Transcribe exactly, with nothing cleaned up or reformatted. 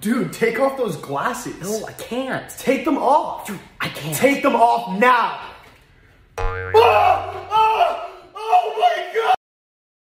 Dude, take off those glasses. No, I can't. Take them off. Dude, I can't. Take them off now. Ah!